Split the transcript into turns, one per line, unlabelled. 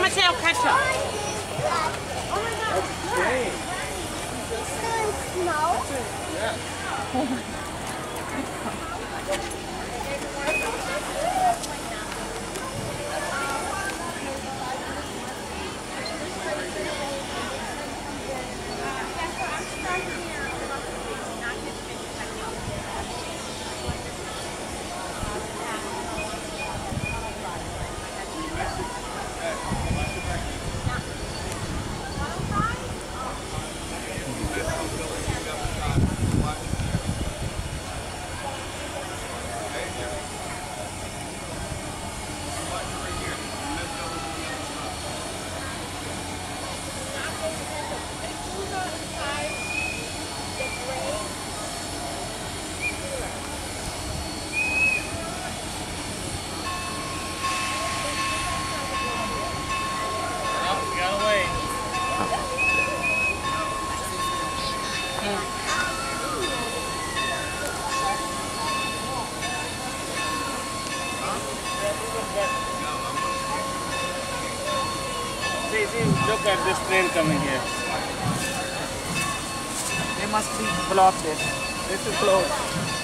much they'll catch up?
Oh my God. Snow? Yeah. Oh my God.
See, look at this train coming here. They must be blocked it. This is closed.